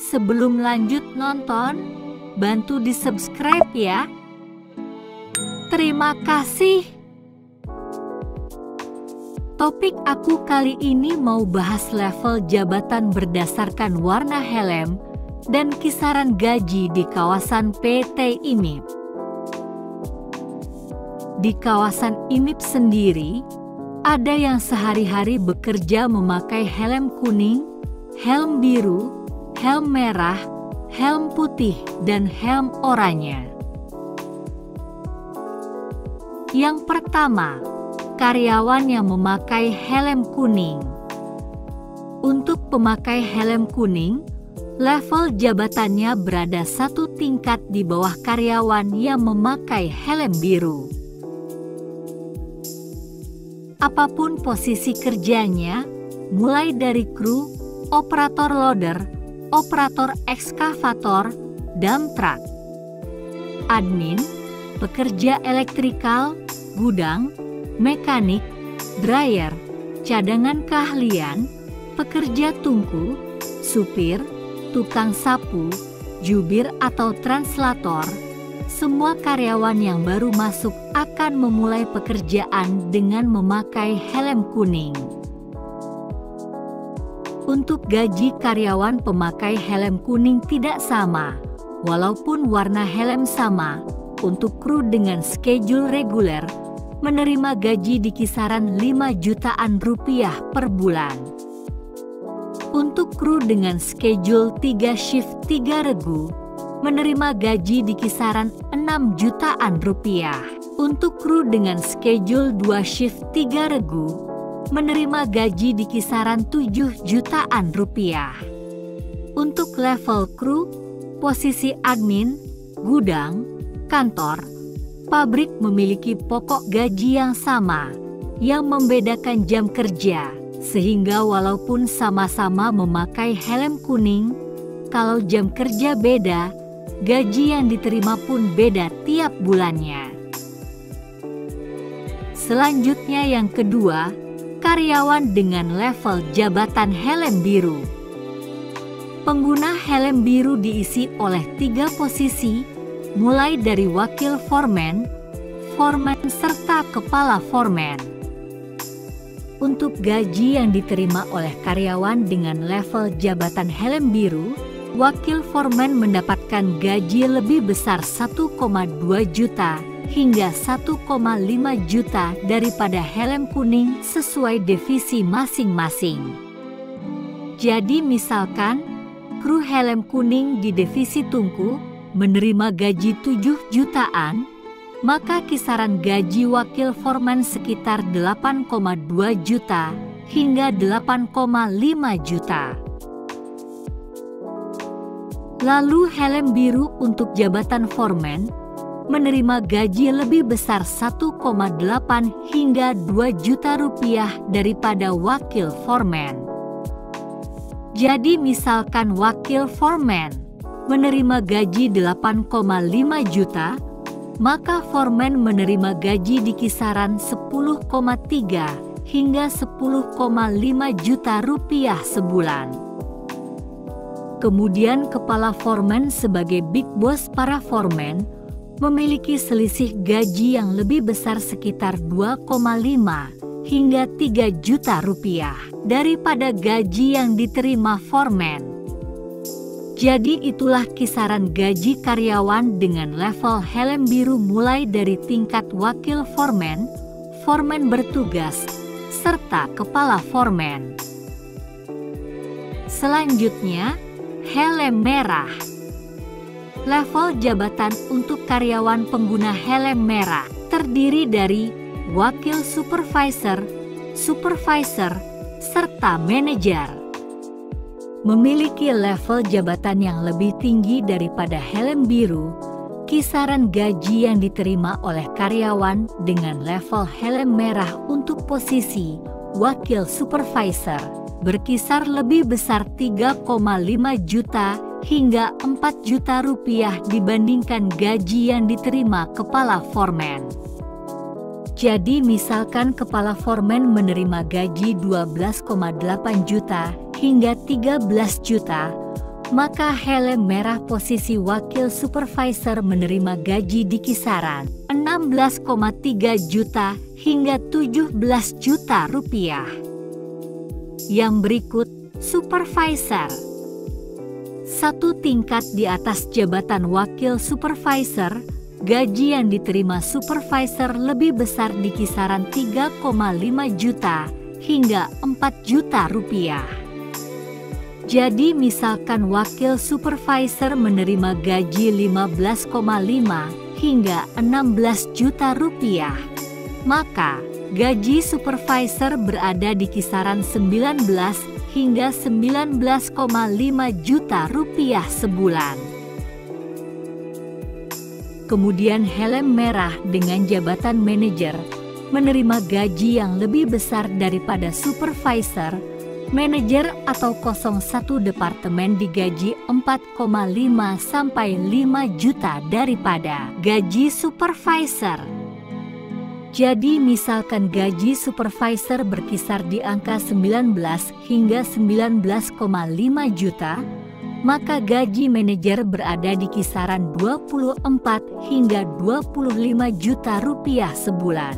sebelum lanjut nonton, bantu di-subscribe ya. Terima kasih. Topik aku kali ini mau bahas level jabatan berdasarkan warna helm dan kisaran gaji di kawasan PT IMIP. Di kawasan IMIP sendiri, ada yang sehari-hari bekerja memakai helm kuning, helm biru, helm merah, helm putih, dan helm oranye. Yang pertama, karyawan yang memakai helm kuning. Untuk pemakai helm kuning, level jabatannya berada satu tingkat di bawah karyawan yang memakai helm biru. Apapun posisi kerjanya, mulai dari kru, operator loader, operator ekskavator, dump truck, admin, pekerja elektrikal, gudang, mekanik, dryer, cadangan keahlian, pekerja tungku, supir, tukang sapu, jubir atau translator, semua karyawan yang baru masuk akan memulai pekerjaan dengan memakai helm kuning. Untuk gaji karyawan pemakai helm kuning tidak sama, walaupun warna helm sama. Untuk kru dengan schedule reguler, menerima gaji di kisaran 5 jutaan rupiah per bulan. Untuk kru dengan schedule 3 shift 3 regu, menerima gaji di kisaran 6 jutaan rupiah. Untuk kru dengan schedule 2 shift 3 regu, menerima gaji di kisaran 7 jutaan rupiah. Untuk level kru, posisi admin, gudang, kantor, pabrik memiliki pokok gaji yang sama, yang membedakan jam kerja, sehingga walaupun sama-sama memakai helm kuning, kalau jam kerja beda, gaji yang diterima pun beda tiap bulannya. Selanjutnya yang kedua, karyawan dengan level jabatan helm biru. Pengguna helm biru diisi oleh 3 posisi, mulai dari wakil foreman, serta kepala foreman. Untuk gaji yang diterima oleh karyawan dengan level jabatan helm biru, wakil foreman mendapatkan gaji lebih besar 1,2 juta hingga 1,5 juta daripada helm kuning sesuai divisi masing-masing. Jadi misalkan, kru helm kuning di divisi tungku menerima gaji 7 jutaan, maka kisaran gaji wakil foreman sekitar 8,2 juta hingga 8,5 juta. Lalu helm biru untuk jabatan foreman menerima gaji lebih besar 1,8 hingga 2 juta rupiah daripada wakil foreman. Jadi misalkan wakil foreman menerima gaji 8,5 juta, maka foreman menerima gaji di kisaran 10,3 hingga 10,5 juta rupiah sebulan. Kemudian kepala foreman sebagai big boss para foreman memiliki selisih gaji yang lebih besar sekitar 2,5 hingga 3 juta rupiah daripada gaji yang diterima foreman. Jadi itulah kisaran gaji karyawan dengan level helm biru mulai dari tingkat wakil foreman, foreman bertugas, serta kepala foreman. Selanjutnya, helm merah. Level jabatan untuk karyawan pengguna helm merah terdiri dari wakil supervisor, serta manajer. Memiliki level jabatan yang lebih tinggi daripada helm biru, kisaran gaji yang diterima oleh karyawan dengan level helm merah untuk posisi wakil supervisor berkisar lebih besar 3,5 juta hingga 4 juta rupiah dibandingkan gaji yang diterima kepala foreman. Jadi misalkan kepala foreman menerima gaji 12,8 juta hingga 13 juta, maka helm merah posisi wakil supervisor menerima gaji di kisaran 16,3 juta hingga 17 juta rupiah. Yang berikut, supervisor. Satu tingkat di atas jabatan wakil supervisor, gaji yang diterima supervisor lebih besar di kisaran 3,5 juta hingga 4 juta rupiah. Jadi misalkan wakil supervisor menerima gaji 15,5 hingga 16 juta rupiah, maka gaji supervisor berada di kisaran 19 hingga 19,5 juta rupiah sebulan. Kemudian helm merah dengan jabatan manajer menerima gaji yang lebih besar daripada supervisor. Manajer atau 01 departemen digaji 4,5 sampai 5 juta daripada gaji supervisor. Jadi misalkan gaji supervisor berkisar di angka 19 hingga 19,5 juta, maka gaji manajer berada di kisaran 24 hingga 25 juta rupiah sebulan.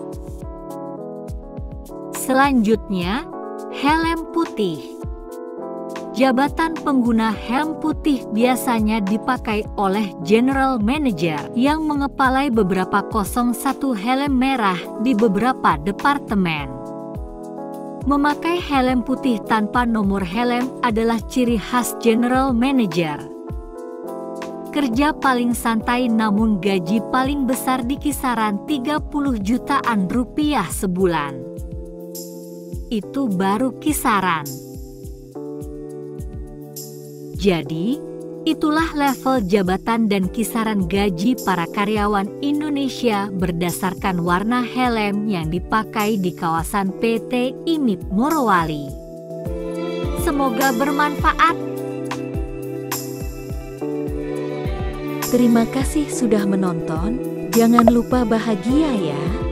Selanjutnya, helm putih. Jabatan pengguna helm putih biasanya dipakai oleh General Manager yang mengepalai beberapa 01 helm merah di beberapa departemen. Memakai helm putih tanpa nomor helm adalah ciri khas General Manager. Kerja paling santai namun gaji paling besar di kisaran 30 jutaan rupiah sebulan. Itu baru kisaran. Jadi, itulah level jabatan dan kisaran gaji para karyawan Indonesia berdasarkan warna helm yang dipakai di kawasan PT IMIP Morowali. Semoga bermanfaat. Terima kasih sudah menonton. Jangan lupa bahagia ya.